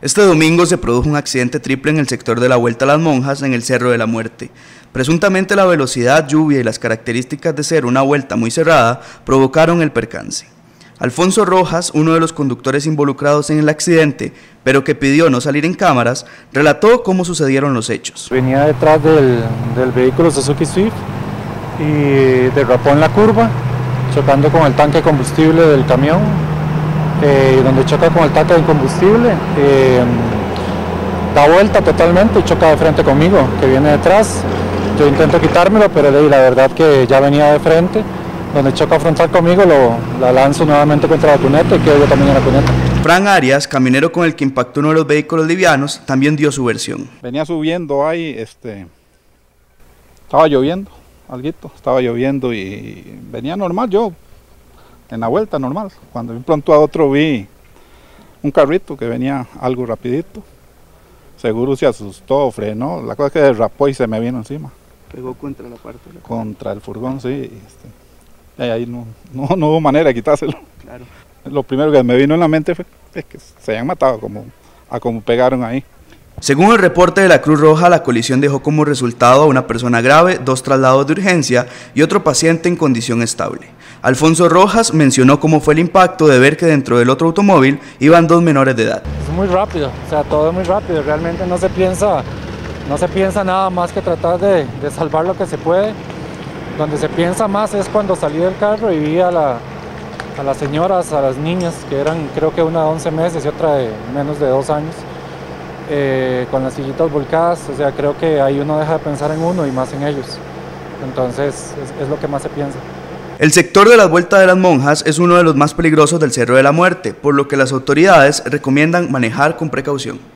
Este domingo se produjo un accidente triple en el sector de la Vuelta a las Monjas en el Cerro de la Muerte. Presuntamente la velocidad, lluvia y las características de ser una vuelta muy cerrada provocaron el percance. Alfonso Rojas, uno de los conductores involucrados en el accidente, pero que pidió no salir en cámaras, relató cómo sucedieron los hechos. Venía detrás del vehículo Suzuki Swift y derrapó en la curva, chocando con el tanque de combustible del camión. Donde choca con el tanque de combustible, da vuelta totalmente y choca de frente conmigo, que viene detrás. Yo intento quitármelo, pero la verdad que ya venía de frente. Donde choca frontal conmigo, la lanzo nuevamente contra la cuneta y quedo yo también en la cuneta. Fran Arias, camionero con el que impactó uno de los vehículos livianos, también dio su versión. Venía subiendo ahí, estaba lloviendo, estaba lloviendo y venía normal yo. En la vuelta normal, cuando de pronto a otro vi un carrito que venía algo rapidito, seguro se asustó, frenó, la cosa es que derrapó y se me vino encima. Pegó contra la parte de la contra el furgón, sí, y ahí no hubo manera de quitárselo. Claro. Lo primero que me vino en la mente fue que se habían matado como pegaron ahí. Según el reporte de la Cruz Roja, la colisión dejó como resultado a una persona grave, 2 traslados de urgencia y otro paciente en condición estable. Alfonso Rojas mencionó cómo fue el impacto de ver que dentro del otro automóvil iban 2 menores de edad. Es muy rápido, o sea, todo es muy rápido, realmente no se piensa nada más que tratar de salvar lo que se puede. Donde se piensa más es cuando salí del carro y vi a las señoras, a las niñas, que eran creo que una de 11 meses y otra de menos de 2 años. Con las sillitas volcadas, o sea, creo que ahí uno deja de pensar en uno y más en ellos. Entonces es lo que más se piensa. El sector de la Vuelta de las Monjas es uno de los más peligrosos del Cerro de la Muerte, por lo que las autoridades recomiendan manejar con precaución.